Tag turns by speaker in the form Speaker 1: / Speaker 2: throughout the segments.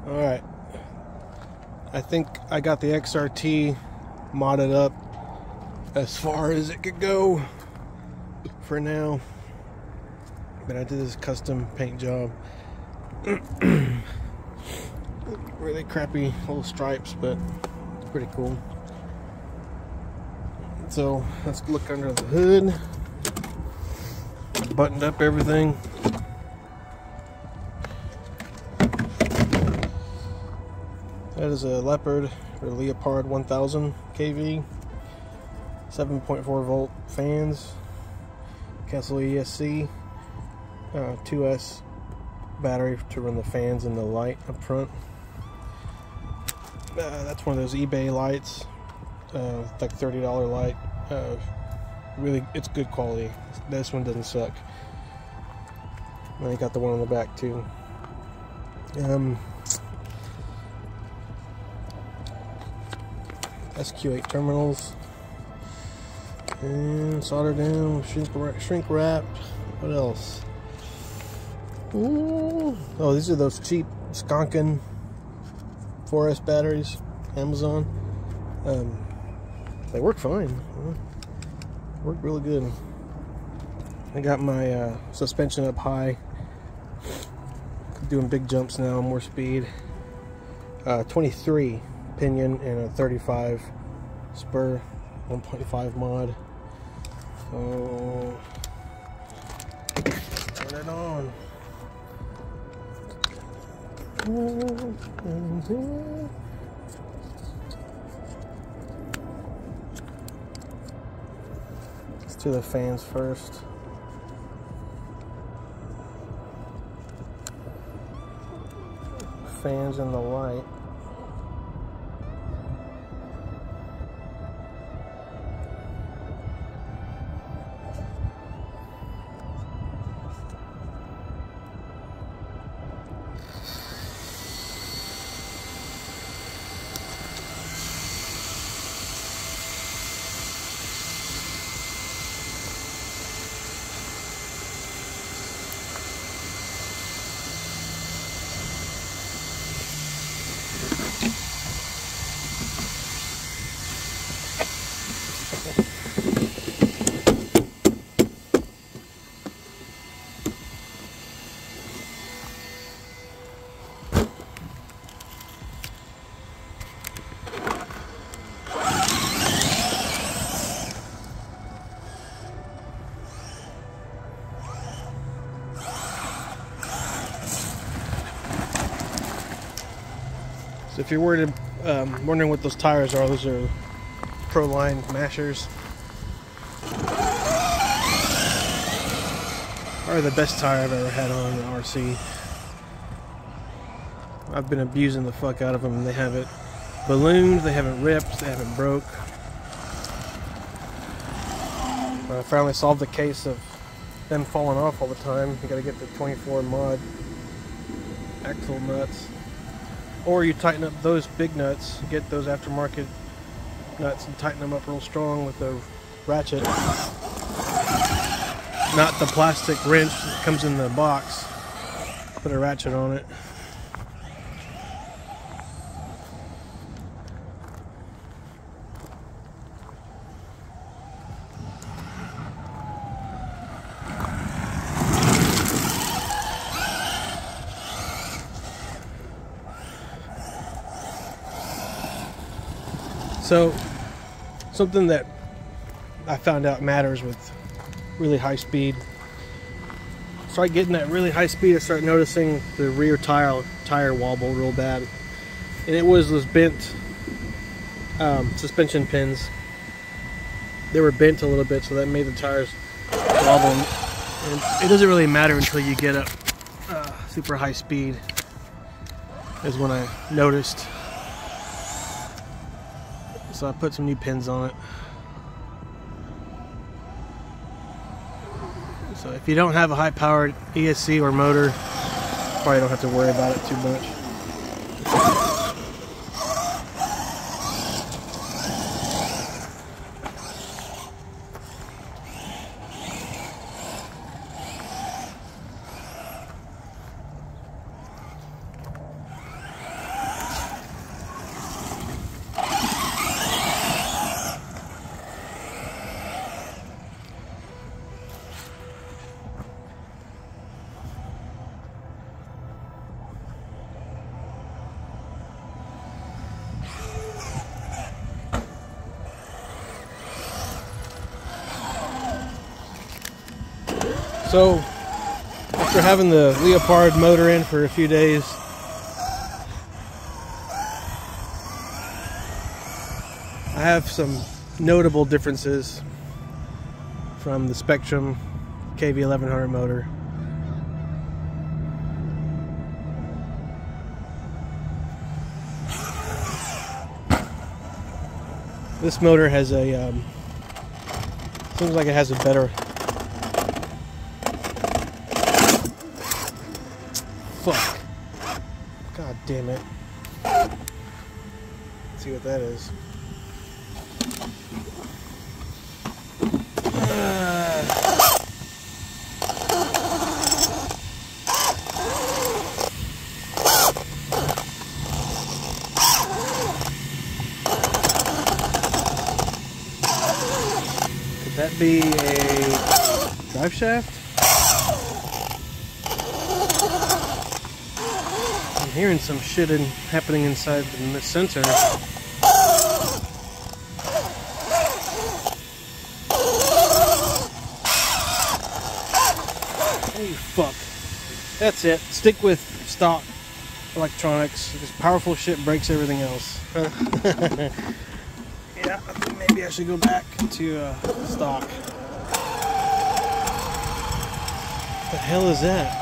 Speaker 1: Alright, I think I got the XRT modded up as far as it could go for now. But I did this custom paint job. Really crappy little stripes, but it's pretty cool. So let's look under the hood. Buttoned up everything. That is a Leopard or Leopard 1000 kV, 7.4 volt fans, Castle ESC, 2S battery to run the fans and the light up front. That's one of those eBay lights, like $30 light. Really, it's good quality. This one doesn't suck. And I got the one on the back too. SQ8 terminals and solder down, shrink wrapped. What else? Ooh. Oh, these are those cheap Skonkin 4S batteries, Amazon. They work fine. Work really good. I got my suspension up high, doing big jumps now, more speed. 23 pinion and a 35 spur, 1.5 mod. So turn it on. Let's do the fans first. Fans and the light. So if you're wondering what those tires are, those are Proline Mashers. Are the best tire I've ever had on an RC. I've been abusing the fuck out of them, and they haven't ballooned, they haven't ripped, they haven't broke. I finally solved the case of them falling off all the time. You gotta get the 24 mod axle nuts. Or you tighten up those big nuts, get those aftermarket nuts and tighten them up real strong with a ratchet. Not the plastic wrench that comes in the box. Put a ratchet on it. So, something that I found out matters with really high speed. Start getting that really high speed, I start noticing the rear tire wobble real bad. And it was those bent suspension pins. They were bent a little bit, so that made the tires wobble. And it doesn't really matter until you get up super high speed, is when I noticed. So I put some new pins on it. So if you don't have a high-powered ESC or motor, probably don't have to worry about it too much. So, after having the Leopard motor in for a few days, I have some notable differences from the Spektrum KV1100 motor. This motor has a, seems like it has a better, fuck, god damn it, let's see what that is. Could that be a drive shaft? I'm hearing some shit happening inside the sensor. Holy fuck. That's it. Stick with stock electronics. This powerful shit breaks everything else. Yeah, I think maybe I should go back to stock. What the hell is that?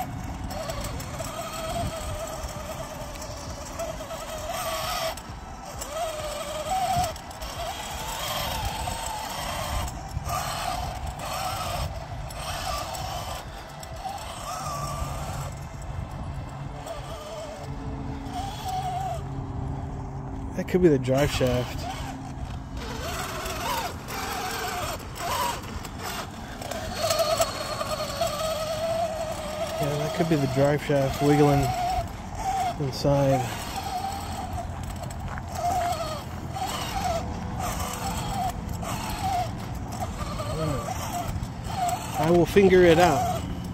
Speaker 1: That could be the drive shaft. Yeah, that could be the drive shaft wiggling inside. I will figure it out.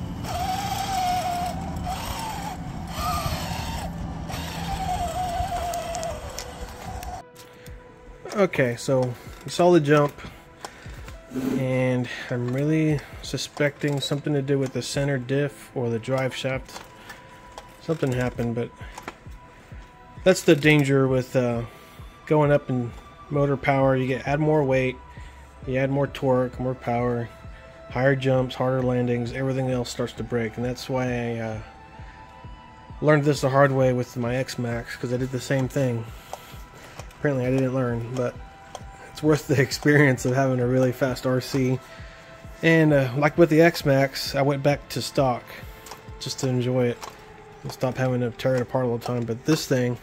Speaker 1: Okay, so you saw the jump, and I'm really suspecting something to do with the center diff or the drive shaft. Something happened, but that's the danger with going up in motor power. You add more weight, you add more torque, more power, higher jumps, harder landings, everything else starts to break. And that's why I learned this the hard way with my X-Max, because I did the same thing. Apparently I didn't learn, but it's worth the experience of having a really fast RC. And like with the X-Max, I went back to stock just to enjoy it and stop having to tear it apart all the time. But this thing,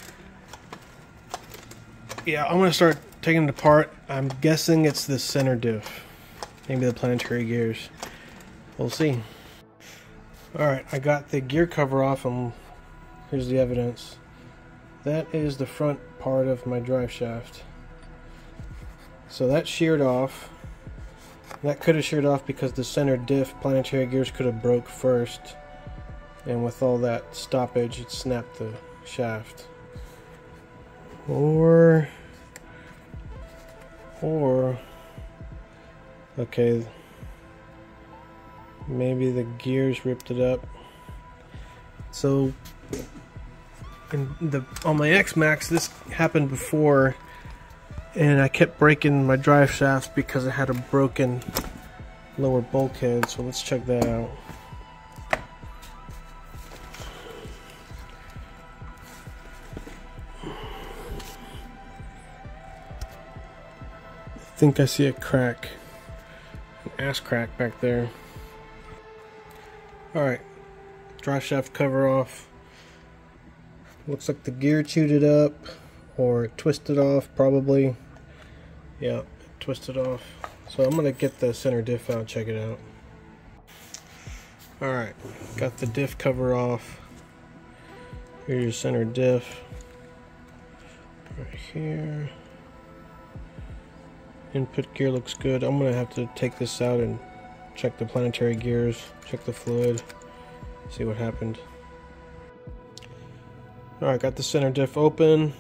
Speaker 1: yeah, I'm going to start taking it apart. I'm guessing it's the center diff, maybe the planetary gears. We'll see. Alright, I got the gear cover off, and here's the evidence. That is the front part of my drive shaft. So that sheared off. That could have sheared off because the center diff planetary gears could have broke first, and with all that stoppage it snapped the shaft. Or okay, maybe the gears ripped it up. So on my X-Max, this happened before, and I kept breaking my drive shafts because it had a broken lower bulkhead. So let's check that out. I think I see a crack, an ass crack back there. Alright, drive shaft cover off. Looks like the gear chewed it up, or it twisted off, probably. Yeah, it twisted off. So I'm gonna get the center diff out, check it out. Alright, got the diff cover off. Here's your center diff. Right here. Input gear looks good. I'm gonna have to take this out and check the planetary gears, check the fluid, see what happened. Alright, got the center diff open.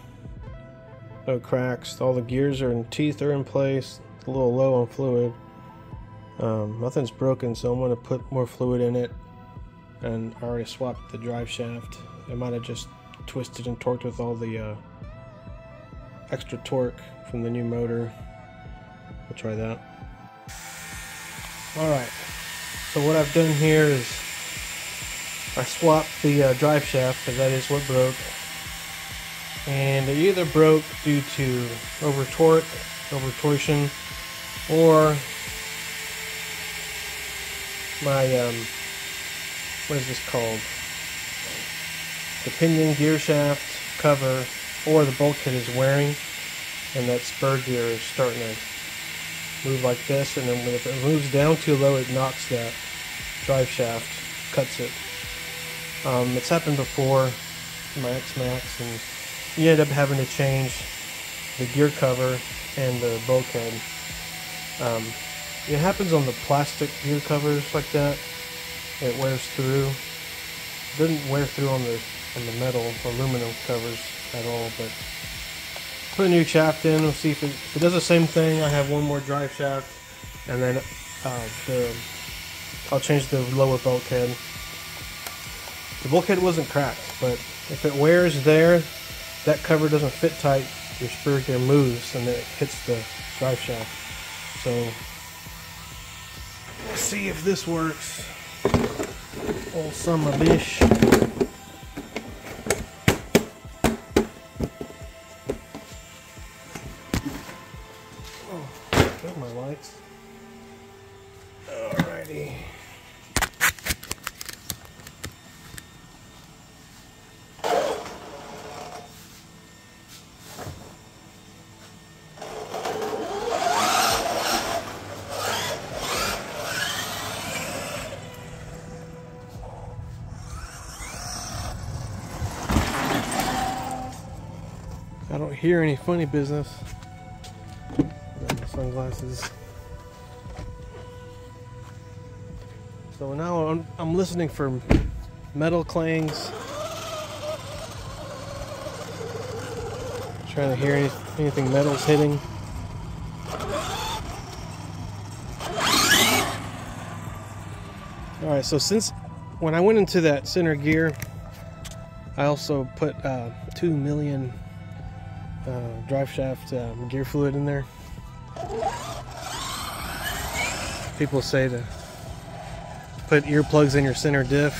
Speaker 1: No cracks. All the gears are in, teeth are in place. It's a little low on fluid. Nothing's broken, so I'm going to put more fluid in it. And I already swapped the drive shaft. I might have just twisted and torqued with all the extra torque from the new motor. We'll try that. Alright, so what I've done here is I swapped the drive shaft, because that is what broke. And it either broke due to over torsion, or my what is this called? The pinion gear shaft cover, or the bulkhead is wearing, and that spur gear is starting to move like this, and then if it moves down too low, it knocks that drive shaft, cuts it. It's happened before in my X-Max, and you end up having to change the gear cover and the bulkhead. It happens on the plastic gear covers like that. It wears through. It doesn't wear through on the metal aluminum covers at all. But put a new shaft in. We'll see if it does the same thing. I have one more drive shaft, and then I'll change the lower bulkhead. The bulkhead wasn't cracked, but if it wears there, that cover doesn't fit tight. Your spur gear moves and it hits the drive shaft. So we'll see if this works. Old son of a bish. Oh, there's my lights. Alrighty. I don't hear any funny business. Sunglasses. So now I'm listening for metal clangs. Trying to hear anything metal's hitting. Alright, so since when I went into that center gear, I also put 2 million drive shaft gear fluid in there. People say to put earplugs in your center diff.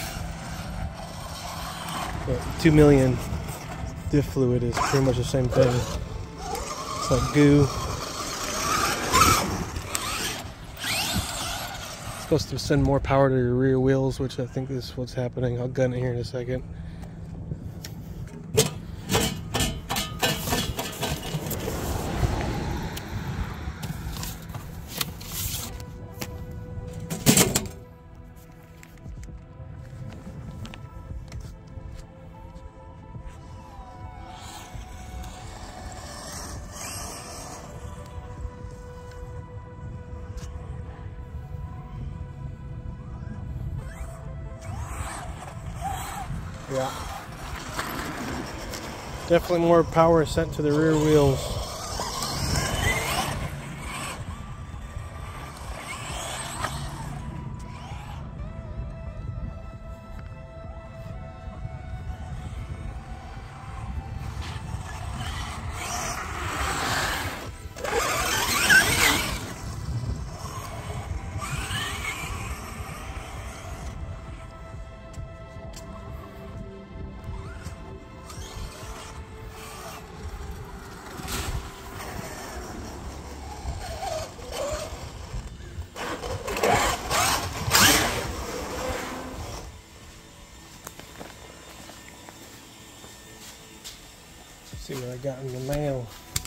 Speaker 1: But 2 million diff fluid is pretty much the same thing. It's like goo. It's supposed to send more power to your rear wheels, which I think is what's happening. I'll gun it here in a second. Yeah. Definitely more power sent to the rear wheels. See what I got in the mail.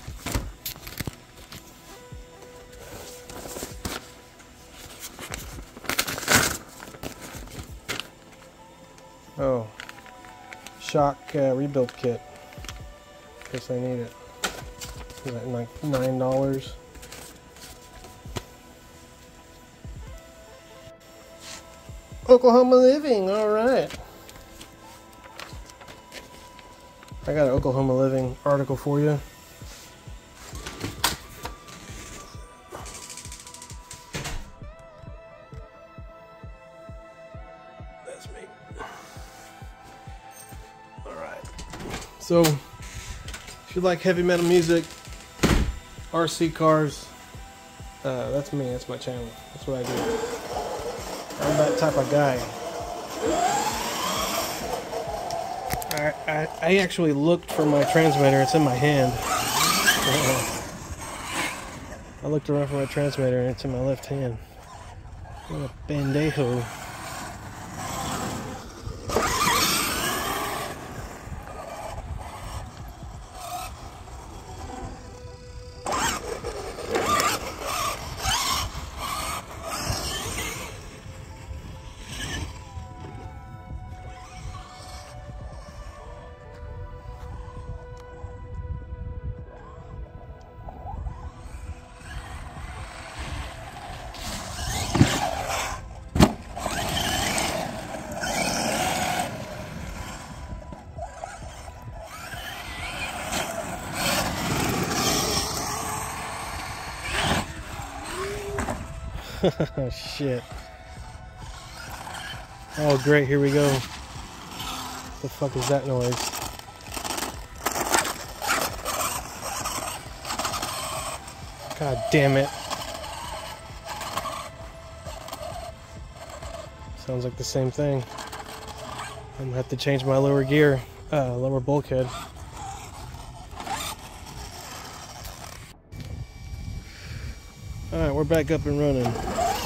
Speaker 1: Oh, shock rebuild kit. Guess I need it. Is that like $9? Oklahoma Living, all right. I got an Oklahoma Living article for you. So, if you like heavy metal music, RC cars, that's me. That's my channel. That's what I do. I'm that type of guy. I actually looked for my transmitter. It's in my hand. I looked around for my transmitter and it's in my left hand. What a bandejo. Oh shit. Oh great, here we go. What the fuck is that noise? God damn it. Sounds like the same thing. I'm gonna have to change my lower gear, lower bulkhead. Alright, we're back up and running.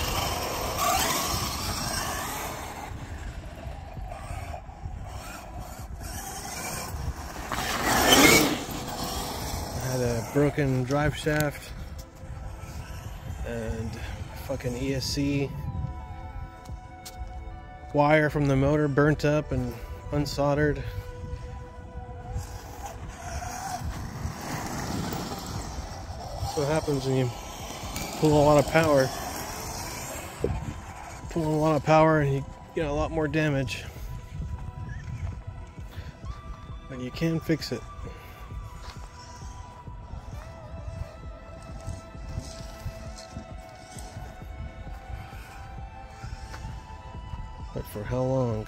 Speaker 1: Broken drive shaft and fucking ESC wire from the motor burnt up and unsoldered. That's what happens when you pull a lot of power. Pull a lot of power and you get a lot more damage. But you can fix it. But for how long?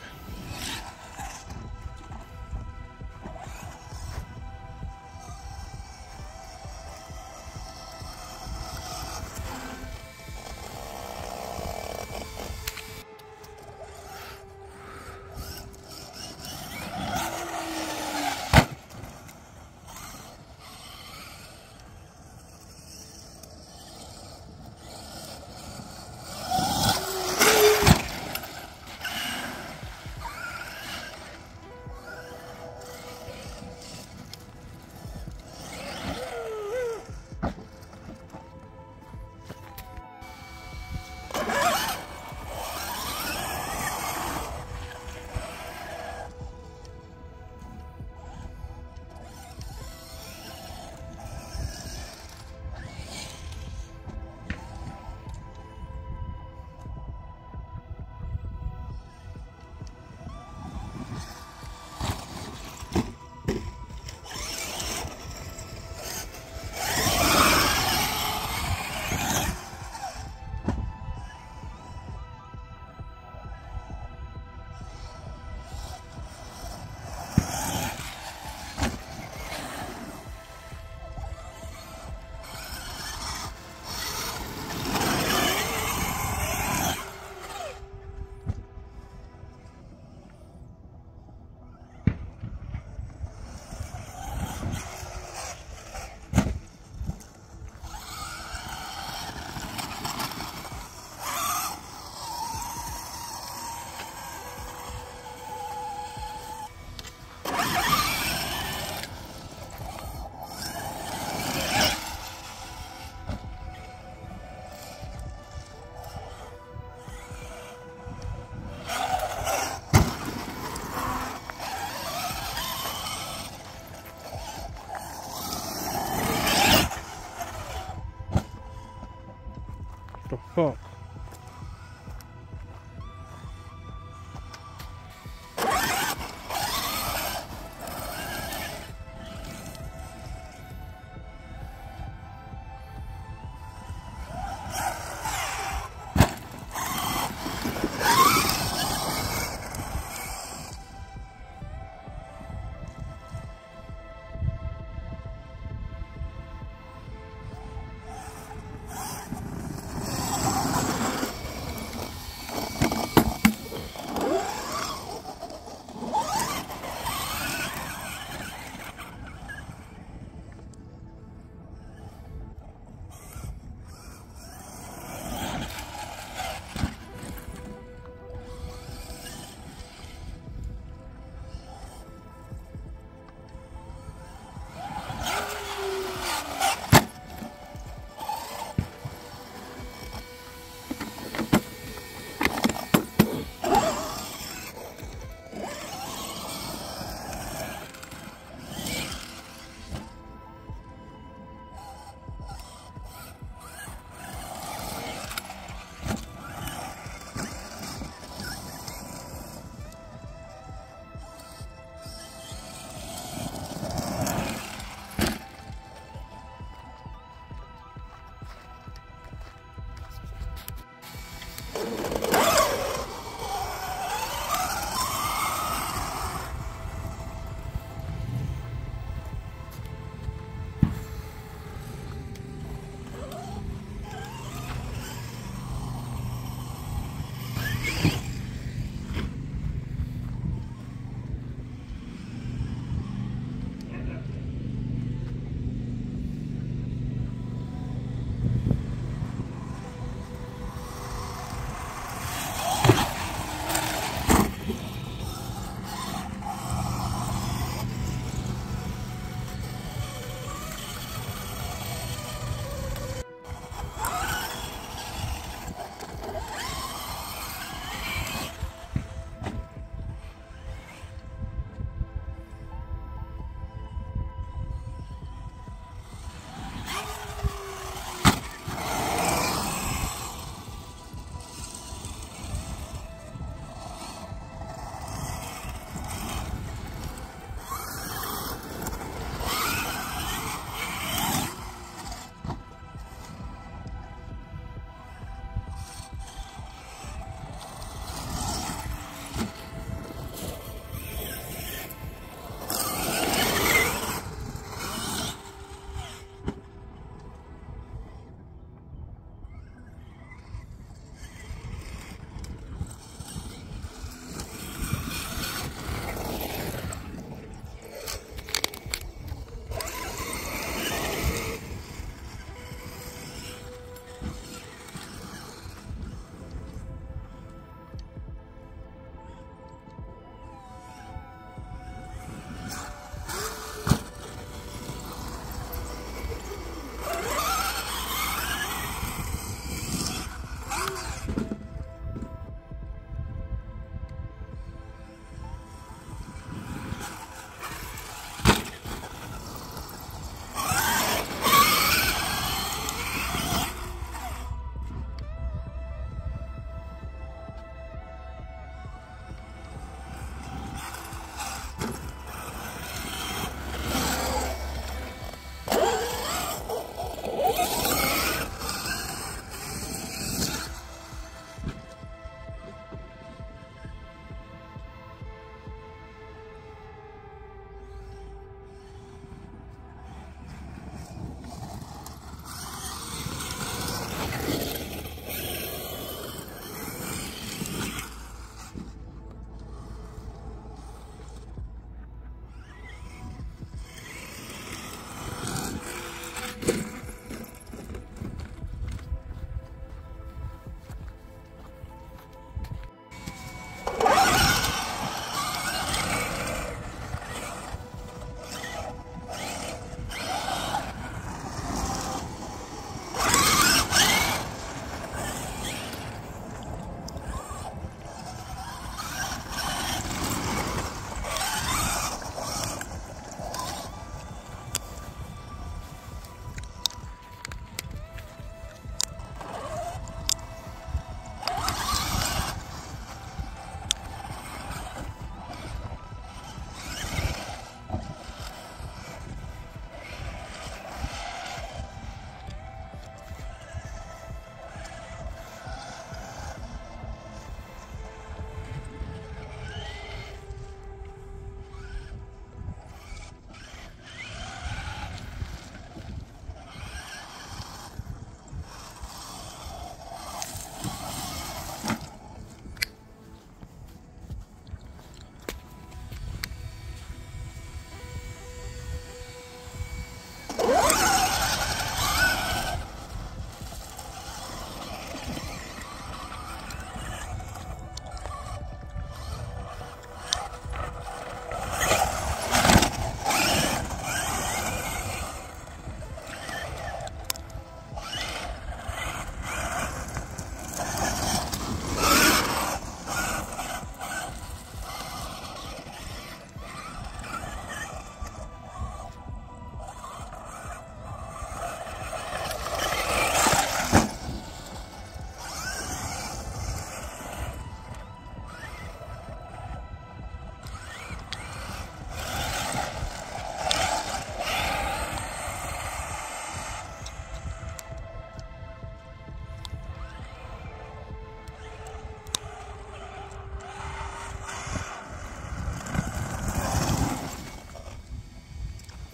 Speaker 1: The fuck?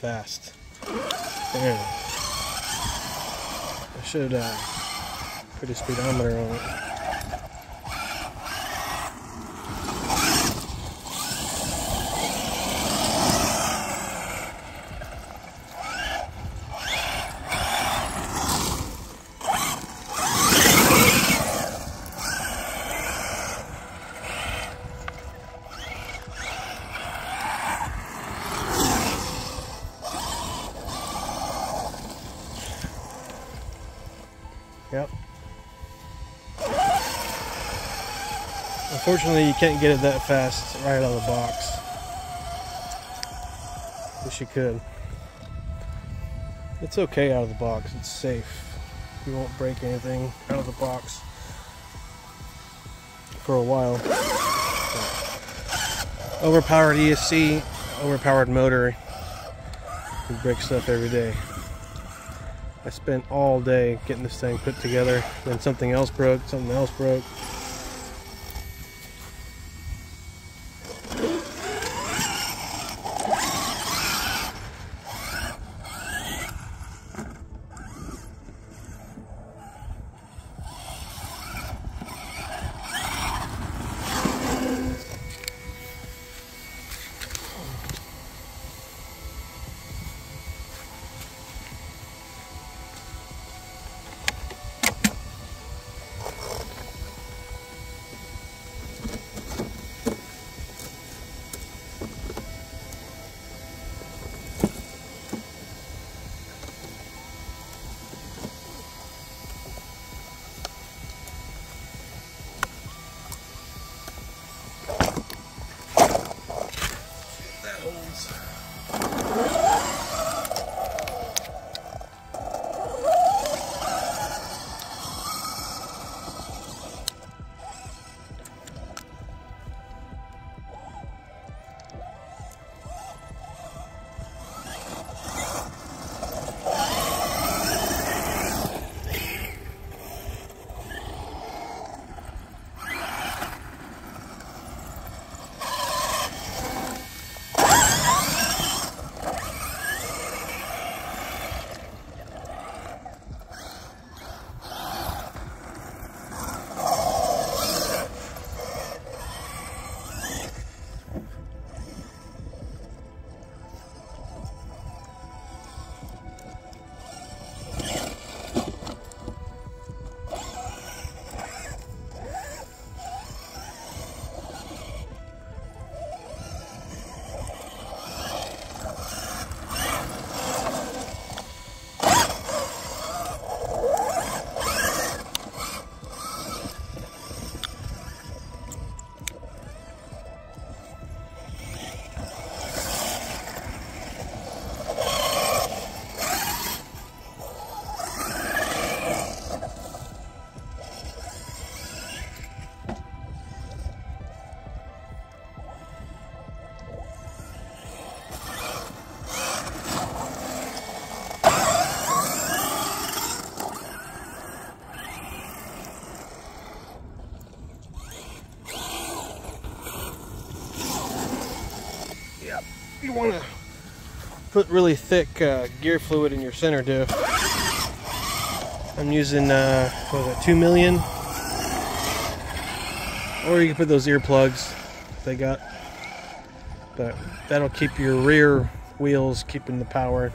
Speaker 1: fast. There. I should put a speedometer on it. Yep. Unfortunately, you can't get it that fast right out of the box. Wish you could. It's okay out of the box. It's safe. You won't break anything out of the box for a while. But overpowered ESC, overpowered motor. You break stuff every day. I spent all day getting this thing put together. Then something else broke, something else broke. You want to put really thick gear fluid in your center diff. I'm using what is it, 2 million, or you can put those earplugs they got, but that'll keep your rear wheels keeping the power.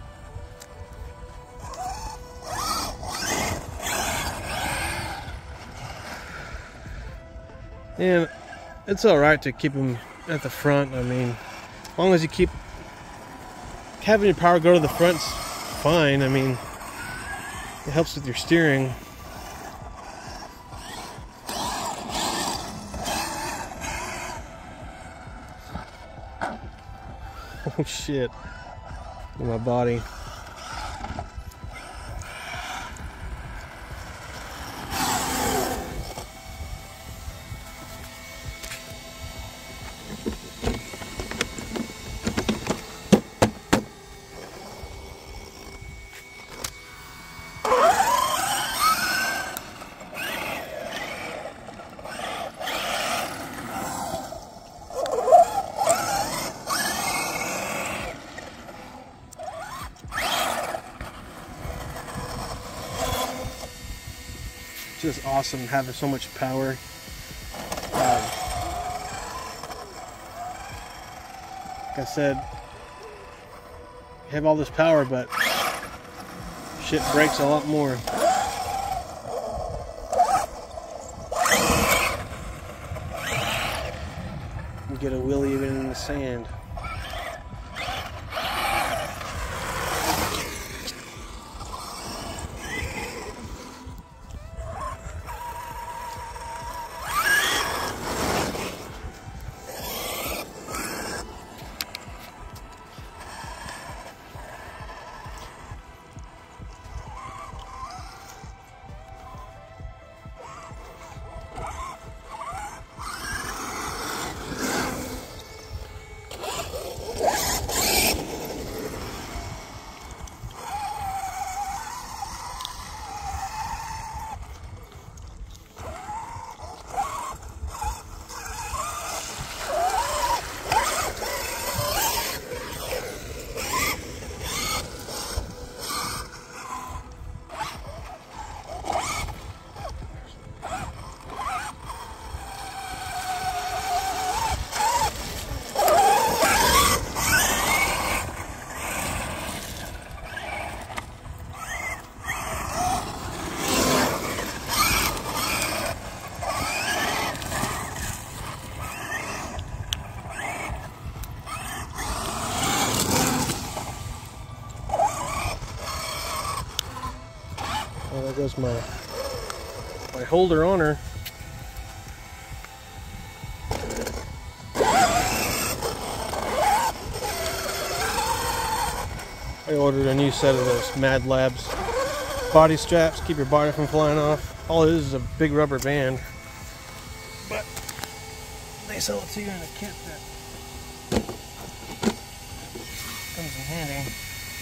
Speaker 1: And it's alright to keep them at the front. I mean, as long as you keep having your power go to the front's fine. I mean, it helps with your steering. Oh shit, in my body. just awesome having so much power. Like I said, you have all this power, but shit breaks a lot more. You get a wheelie even in the sand. Well, there goes my holder on her. I ordered a new set of those Mad Labs body straps, keep your body from flying off. All it is a big rubber band, but they sell it to you in a kit that comes in handy.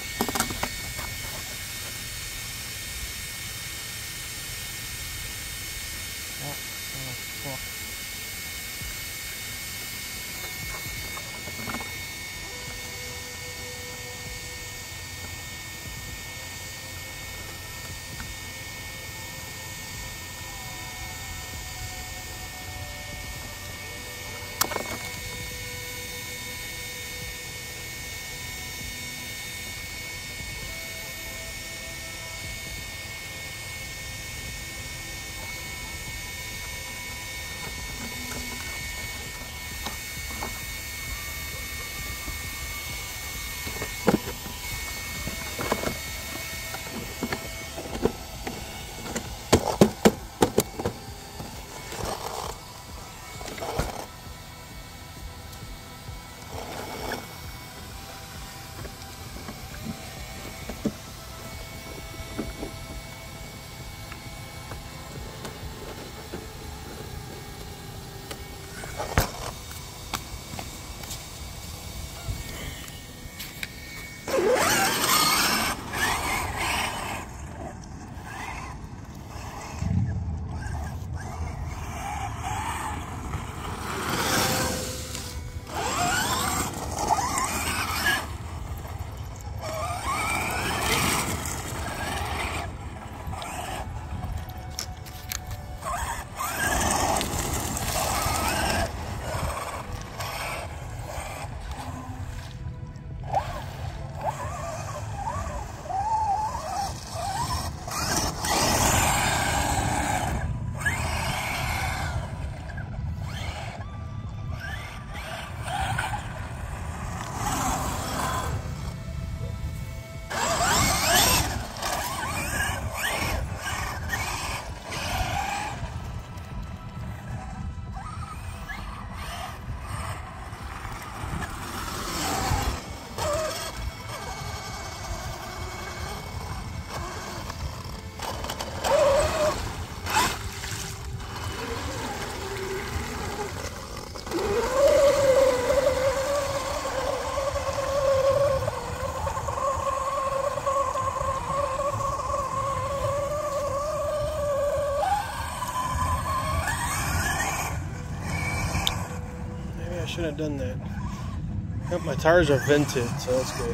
Speaker 1: Shouldn't have done that. Yep, my tires are vented, so that's good.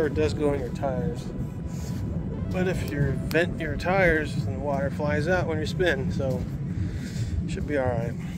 Speaker 1: water does go in your tires. But if you vent your tires, then the water flies out when you spin, so should be alright.